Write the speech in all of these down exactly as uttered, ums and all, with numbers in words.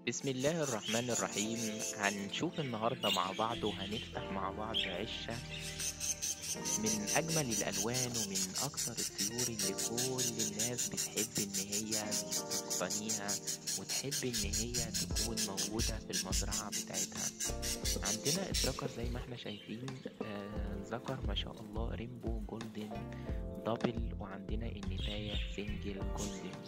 بسم الله الرحمن الرحيم. هنشوف النهاردة مع بعض وهنفتح مع بعض عشة من أجمل الألوان ومن أكثر الطيور اللي كل الناس بتحب إن هي تقتنيها وتحب إن هي تكون موجودة في المزرعة بتاعتها. عندنا الذكر زي ما احنا شايفين، آه ذكر ما شاء الله ريمبو جولدن دبل، وعندنا النتاية سنجل جولدن.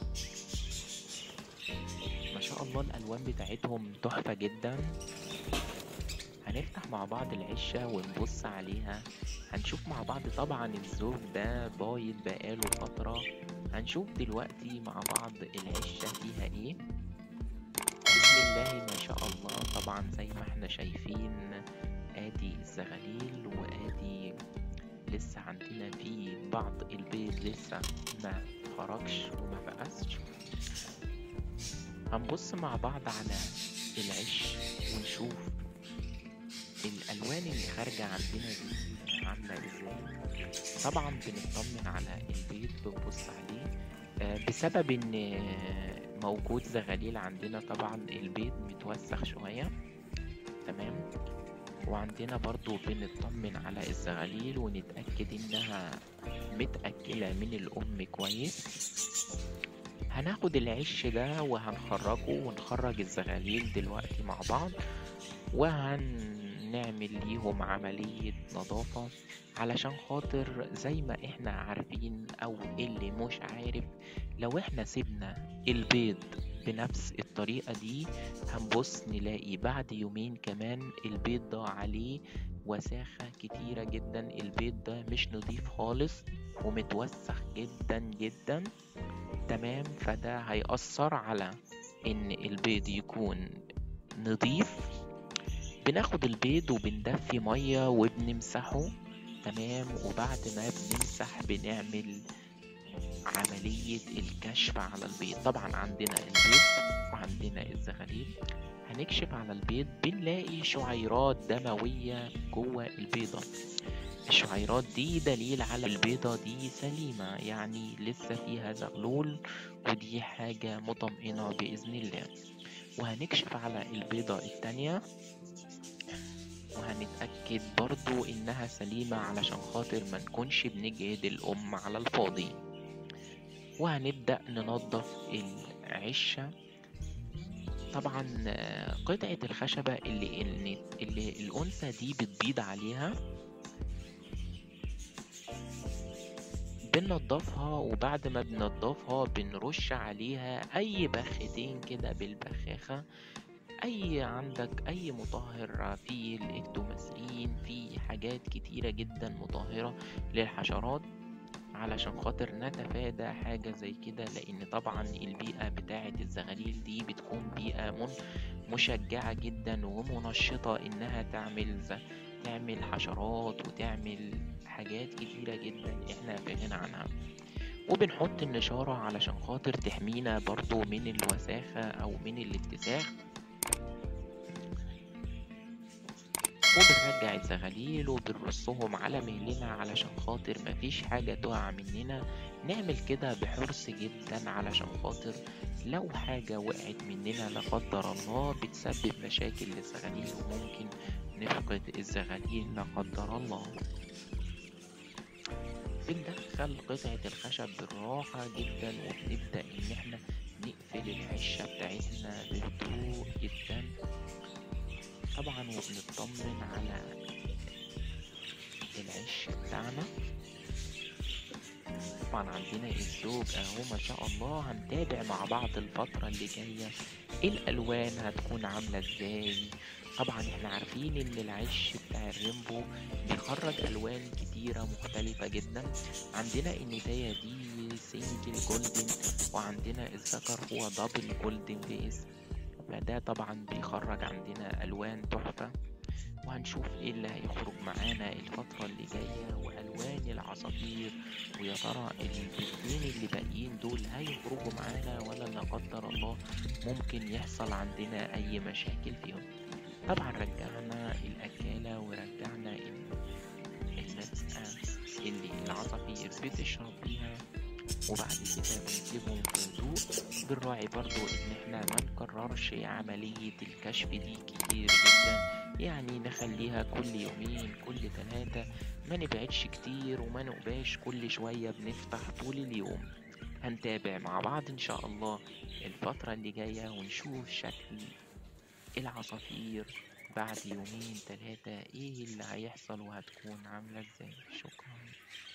ما شاء الله الألوان بتاعتهم تحفة جدا. هنفتح مع بعض العشة ونبص عليها، هنشوف مع بعض. طبعا الزوج ده بايض بقاله فترة. هنشوف دلوقتي مع بعض العشة فيها ايه. بسم الله ما شاء الله. طبعا زي ما احنا شايفين ادي الزغاليل، وادي لسه عندنا في بعض البيض لسه ما خرجش وما فقسش. هنبص مع بعض على العش ونشوف الألوان اللي خارجة عندنا دي عاملة ازاي. طبعا بنطمن على البيض، بنبص عليه آه بسبب ان موجود زغاليل عندنا. طبعا البيض متوسخ شوية، تمام. وعندنا برضو بنطمن على الزغاليل ونتأكد انها متأكلة من الأم كويس. هناخد العش ده وهنخرجه ونخرج الزغاليل دلوقتي مع بعض، وهنعمل ليهم عملية نظافة علشان خاطر زي ما احنا عارفين، او اللي مش عارف، لو احنا سيبنا البيض بنفس الطريقة دي هنبص نلاقي بعد يومين كمان البيض ده عليه وساخة كتيرة جدا. البيض ده مش نضيف خالص ومتوسخ جدا جدا، تمام. فده هيأثر على ان البيض يكون نضيف. بناخد البيض وبندفي مية وبنمسحه، تمام. وبعد ما بنمسح بنعمل عملية الكشف على البيض. طبعا عندنا البيض وعندنا الزغاليل. هنكشف على البيض بنلاقي شعيرات دموية جوه البيضة. الشعيرات دي دليل على البيضة دي سليمة، يعني لسه فيها زغلول، ودي حاجة مطمئنة بإذن الله. وهنكشف على البيضة التانية وهنتأكد برضو إنها سليمة علشان خاطر ما نكونش بنجهد الأم على الفاضي. وهنبدأ ننظف العشة. طبعا قطعة الخشبة اللي, اللي, اللي الأنثى دي بتبيض عليها بننضفها، وبعد ما بننضفها بنرش عليها اي بختين كده بالبخاخة. اي عندك اي مطهر، في الاكتوماسرين، في حاجات كتيرة جدا مطهرة للحشرات علشان خاطر نتفادى حاجة زي كده. لان طبعا البيئة بتاعة الزغاليل دي بتكون بيئة من مشجعة جدا ومنشطة انها تعمل تعمل حشرات وتعمل حاجات كتيرة جدا احنا في غنى عنها. وبنحط النشارة علشان خاطر تحمينا برضو من الوساخة او من الاتساخ. وبنرجع الزغاليل وبنرصهم على مهلنا علشان خاطر مفيش حاجة تقع مننا. نعمل كده بحرص جدا علشان خاطر لو حاجة وقعت مننا لا قدر الله بتسبب مشاكل للزغاليل وممكن نفقد الزغاليل لا قدر الله. بندخل قطعة الخشب بالراحة جدا وبنبدأ ان احنا نقفل العشة بتاعتنا بهدوء جدا طبعا، وبنطمن على العش بتاعنا. طبعا عندنا الزوج اهو ما شاء الله. هنتابع مع بعض الفترة اللي جاية الالوان هتكون عاملة ازاي. طبعا احنا عارفين ان العش بتاع الريمبو بيخرج الوان كتيرة مختلفة جدا. عندنا النتاية دي سنجل جولدن، وعندنا الذكر هو دبل جولدن باسم، فده طبعا بيخرج عندنا الوان تحفة. وهنشوف ايه اللي هيخرج معانا الفترة اللي جاية والوان العصافير، ويا ترى البيضين اللي باقيين دول هيخرجوا معانا ولا لا قدر الله ممكن يحصل عندنا اي مشاكل فيهم. طبعا رجعنا الاكالة ورجعنا المسقى اللي العصافير بتشرب بيها، وبعد كده بنسيبهم في هدوء بنراعي برضو ان احنا ما نكررش عملية الكشف دي كتير جدا، يعني نخليها كل يومين كل ثلاثة، ما نبعدش كتير وما نبقاش كل شوية بنفتح طول اليوم. هنتابع مع بعض ان شاء الله الفترة اللي جاية ونشوف شكل العصافير بعد يومين ثلاثة ايه اللي هيحصل وهتكون عاملة ازاي. شكرا.